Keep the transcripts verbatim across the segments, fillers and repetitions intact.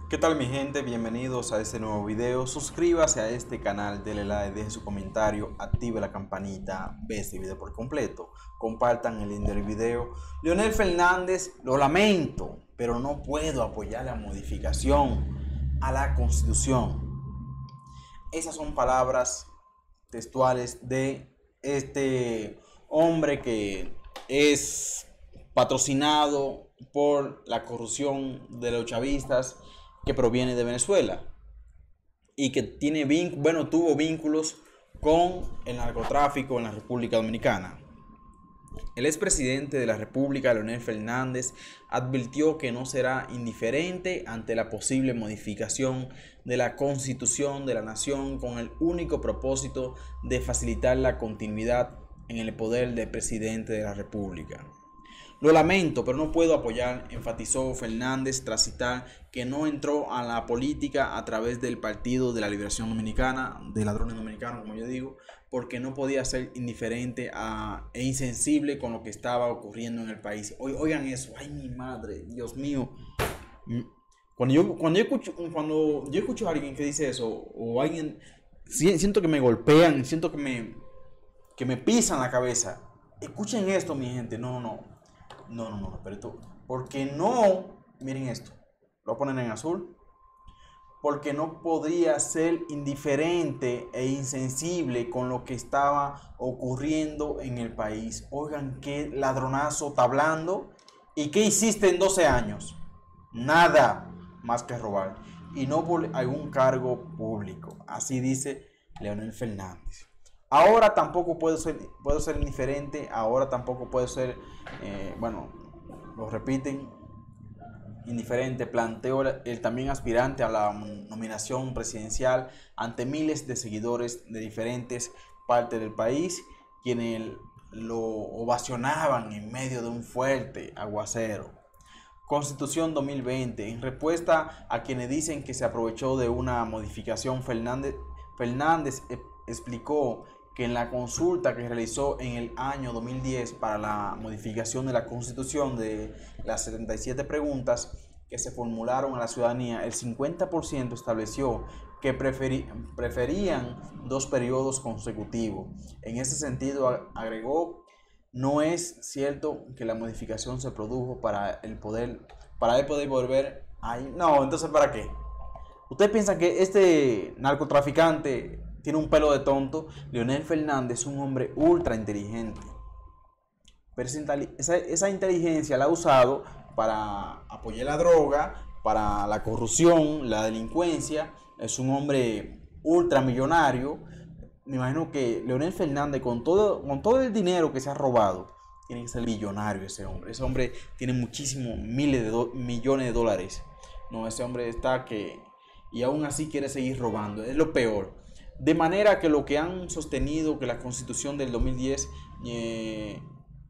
¿Qué tal mi gente? Bienvenidos a este nuevo video. Suscríbase a este canal, denle like, deje su comentario, active la campanita, ve este video por completo, compartan el link del video. Leonel Fernández, lo lamento, pero no puedo apoyar la modificación a la Constitución. Esas son palabras textuales de este hombre que es patrocinado por la corrupción de los chavistas, que proviene de Venezuela y que tiene bueno, tuvo vínculos con el narcotráfico en la República Dominicana. El expresidente de la República, Leonel Fernández, advirtió que no será indiferente ante la posible modificación de la Constitución de la Nación con el único propósito de facilitar la continuidad en el poder del presidente de la República. Lo lamento, pero no puedo apoyar, enfatizó Fernández tras citar que no entró a la política a través del Partido de la Liberación Dominicana, de ladrones dominicanos, como yo digo, porque no podía ser indiferente a, e insensible con lo que estaba ocurriendo en el país. Oigan eso, ay mi madre, Dios mío. Cuando yo, cuando yo, escucho, cuando yo escucho a alguien que dice eso, o alguien, siento que me golpean, siento que me, que me pisan la cabeza. Escuchen esto, mi gente, no, no, no. No, no, no, pero esto, porque no, miren esto, lo ponen en azul, porque no podría ser indiferente e insensible con lo que estaba ocurriendo en el país. Oigan, qué ladronazo está hablando. ¿Y qué hiciste en doce años? Nada más que robar, y no por algún cargo público. Así dice Leonel Fernández. Ahora tampoco puedo ser, puedo ser indiferente, ahora tampoco puedo ser, eh, bueno, lo repiten, indiferente, planteó el también aspirante a la nominación presidencial ante miles de seguidores de diferentes partes del país, quienes lo ovacionaban en medio de un fuerte aguacero. Constitución dos mil veinte, en respuesta a quienes dicen que se aprovechó de una modificación, Fernández, Fernández explicó que en la consulta que realizó en el año dos mil diez para la modificación de la Constitución, de las setenta y siete preguntas que se formularon a la ciudadanía, el cincuenta por ciento estableció que preferi preferían dos periodos consecutivos. En ese sentido, agregó, no es cierto que la modificación se produjo para el poder, para el poder volver ahí. No, entonces ¿para qué? ¿Ustedes piensan que este narcotraficante tiene un pelo de tonto? Leonel Fernández es un hombre ultra inteligente. Pero esa, esa inteligencia la ha usado para apoyar la droga, para la corrupción, la delincuencia. Es un hombre ultramillonario. Me imagino que Leonel Fernández, con todo, con todo el dinero que se ha robado, tiene que ser millonario ese hombre. Ese hombre tiene muchísimos miles de millones de dólares. No, ese hombre está que... y aún así quiere seguir robando. Es lo peor. De manera que lo que han sostenido que la Constitución del dos mil diez, eh,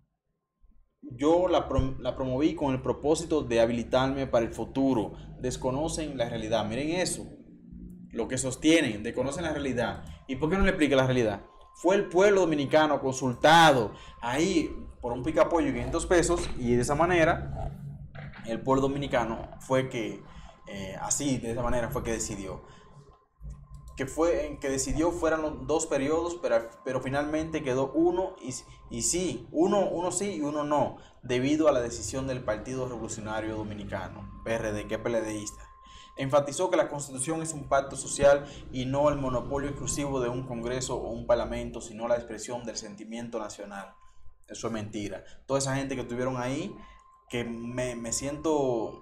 yo la, prom la promoví con el propósito de habilitarme para el futuro. Desconocen la realidad. Miren eso. Lo que sostienen, desconocen la realidad. ¿Y por qué no le explica la realidad? Fue el pueblo dominicano consultado ahí por un picapollo de quinientos pesos, y de esa manera el pueblo dominicano fue que, eh, así, de esa manera fue que decidió. Que fue que decidió fueran los dos periodos, pero, pero finalmente quedó uno, y, y sí, uno, uno sí y uno no, debido a la decisión del Partido Revolucionario Dominicano, P R D, que es PLDista. Enfatizó que la Constitución es un pacto social y no el monopolio exclusivo de un Congreso o un Parlamento, sino la expresión del sentimiento nacional. Eso es mentira. Toda esa gente que estuvieron ahí, que me, me siento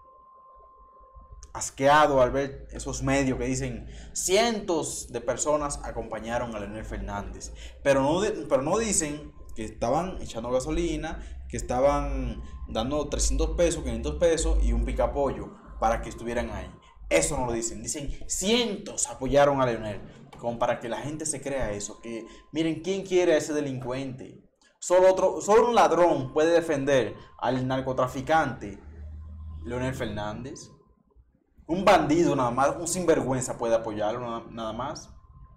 asqueado al ver esos medios que dicen cientos de personas acompañaron a Leonel Fernández, pero no, pero no dicen que estaban echando gasolina, que estaban dando trescientos pesos, quinientos pesos y un picapollo para que estuvieran ahí. Eso no lo dicen. Dicen cientos apoyaron a Leonel, como para que la gente se crea eso, que miren, ¿quién quiere a ese delincuente? Solo, otro, solo un ladrón puede defender al narcotraficante Leonel Fernández. Un bandido nada más, un sinvergüenza puede apoyarlo nada más.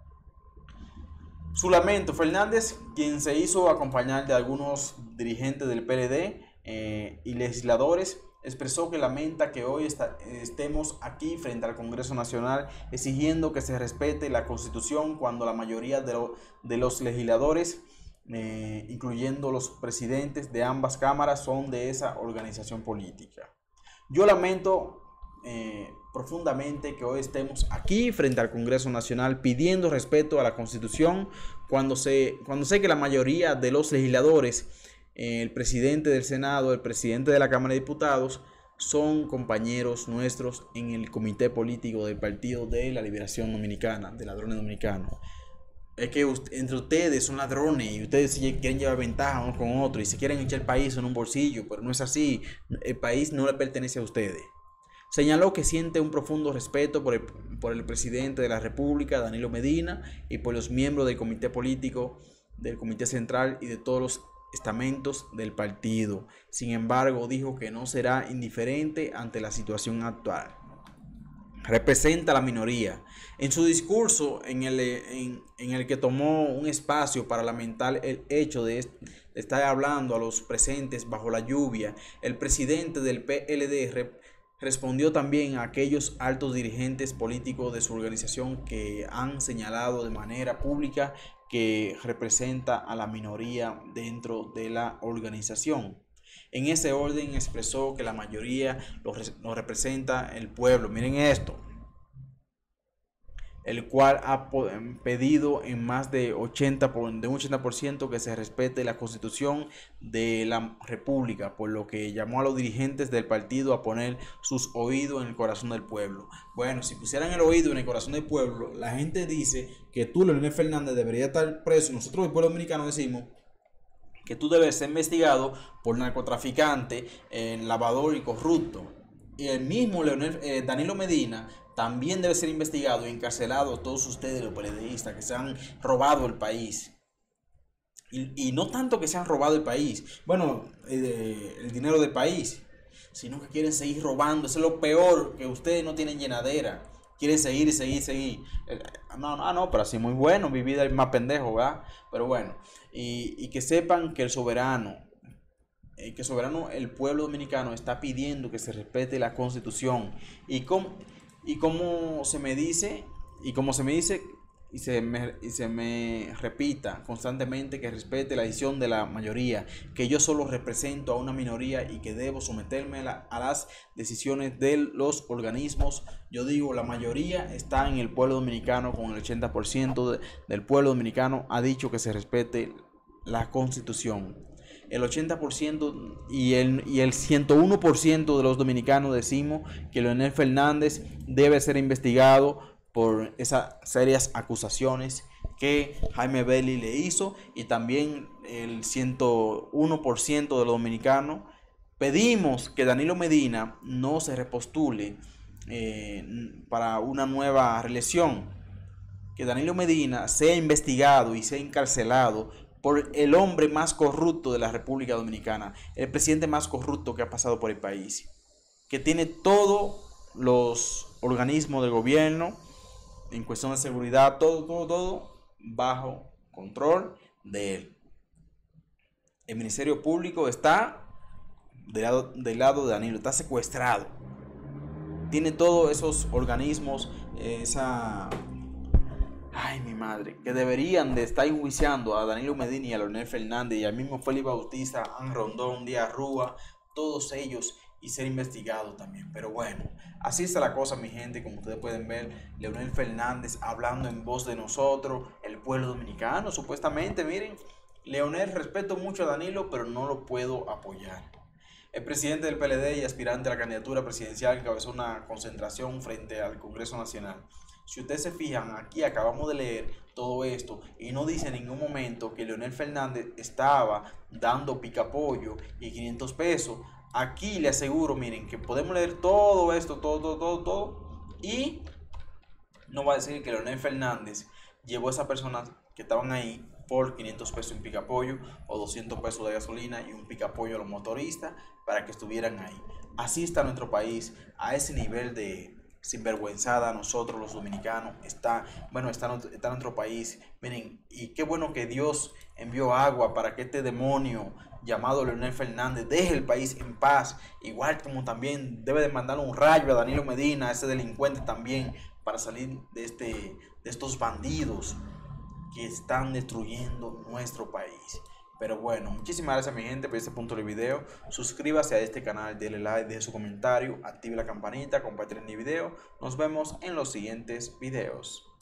Su lamento, Fernández, quien se hizo acompañar de algunos dirigentes del P L D eh, y legisladores, expresó que lamenta que hoy está, estemos aquí frente al Congreso Nacional exigiendo que se respete la Constitución cuando la mayoría de, lo, de los legisladores, eh, incluyendo los presidentes de ambas cámaras, son de esa organización política. Yo lamento eh, profundamente que hoy estemos aquí frente al Congreso Nacional pidiendo respeto a la Constitución cuando, se, cuando sé que la mayoría de los legisladores, el presidente del Senado, el presidente de la Cámara de Diputados, son compañeros nuestros en el comité político del Partido de la Liberación Dominicana, de ladrones dominicanos. Es que usted, entre ustedes son ladrones y ustedes quieren llevar ventaja unos con otros y se quieren echar el país en un bolsillo, pero no es así. El país no le pertenece a ustedes. Señaló que siente un profundo respeto por el, por el presidente de la República, Danilo Medina, y por los miembros del comité político, del comité central y de todos los estamentos del partido. Sin embargo, dijo que no será indiferente ante la situación actual. Representa a la minoría. En su discurso, en el, en, en el que tomó un espacio para lamentar el hecho de, de estar hablando a los presentes bajo la lluvia, el presidente del P L D rep, respondió también a aquellos altos dirigentes políticos de su organización que han señalado de manera pública que representa a la minoría dentro de la organización. En ese orden expresó que la mayoría lo, lo representa el pueblo. Miren esto, el cual ha pedido en más de, ochenta por, de un ochenta por ciento que se respete la Constitución de la República, por lo que llamó a los dirigentes del partido a poner sus oídos en el corazón del pueblo. Bueno, si pusieran el oído en el corazón del pueblo, la gente dice que tú, Leonel Fernández, debería estar preso, y nosotros, el pueblo dominicano, decimos que tú debes ser investigado por narcotraficante, eh, lavador y corrupto. Y el mismo Leonel, eh, Danilo Medina también debe ser investigado y encarcelado, todos ustedes los periodistas que se han robado el país. Y, y no tanto que se han robado el país, bueno, eh, el dinero del país, sino que quieren seguir robando. Eso es lo peor, que ustedes no tienen llenadera. Quieren seguir y seguir, seguir. No, no, no, pero así muy bueno, mi vida es más pendejo, ¿verdad? Pero bueno, y, y que sepan que el soberano, eh, que el soberano, el pueblo dominicano está pidiendo que se respete la Constitución. Y como, y como se me dice, y como se me dice, y se me, y se me repita constantemente que respete la decisión de la mayoría, que yo solo represento a una minoría y que debo someterme a, la, a las decisiones de los organismos. Yo digo, la mayoría está en el pueblo dominicano, con el ochenta por ciento de, del pueblo dominicano ha dicho que se respete la Constitución. El ochenta por ciento y el, y el ciento uno por ciento de los dominicanos decimos que Leonel Fernández debe ser investigado por esas serias acusaciones que Jaime Bailey le hizo, y también el ciento uno por ciento de los dominicanos pedimos que Danilo Medina no se repostule eh, para una nueva reelección, que Danilo Medina sea investigado y sea encarcelado por el hombre más corrupto de la República Dominicana, el presidente más corrupto que ha pasado por el país, que tiene todos los organismos del gobierno en cuestión de seguridad, todo, todo, todo bajo control de él. El Ministerio Público está del lado, del lado de Danilo, está secuestrado. Tiene todos esos organismos, esa... Ay, mi madre, que deberían de estar enjuiciando a Danilo Medina y a Leonel Fernández y al mismo Félix Bautista, An Rondón, Díaz Rúa, todos ellos, y ser investigado también. Pero bueno, así está la cosa, mi gente. Como ustedes pueden ver, Leonel Fernández hablando en voz de nosotros, el pueblo dominicano, supuestamente. Miren, Leonel, respeto mucho a Danilo, pero no lo puedo apoyar. El presidente del P L D y aspirante a la candidatura presidencial encabezó una concentración frente al Congreso Nacional. Si ustedes se fijan, aquí acabamos de leer todo esto y no dice en ningún momento que Leonel Fernández estaba dando picapollo y quinientos pesos. Aquí le aseguro, miren, que podemos leer todo esto, todo, todo, todo, todo, y no va a decir que Leonel Fernández llevó a esas personas que estaban ahí por quinientos pesos en picapollo o doscientos pesos de gasolina y un picapollo a los motoristas para que estuvieran ahí. Así está nuestro país, a ese nivel de, sinvergüenzada a nosotros los dominicanos. Está, bueno, está, está en nuestro país. Miren, y qué bueno que Dios envió agua para que este demonio llamado Leonel Fernández deje el país en paz, igual como también debe de mandar un rayo a Danilo Medina, ese delincuente también, para salir de, este, de estos bandidos que están destruyendo nuestro país. Pero bueno, muchísimas gracias mi gente por este punto del video. Suscríbase a este canal, denle like, deje su comentario, active la campanita, compartir el video. Nos vemos en los siguientes videos.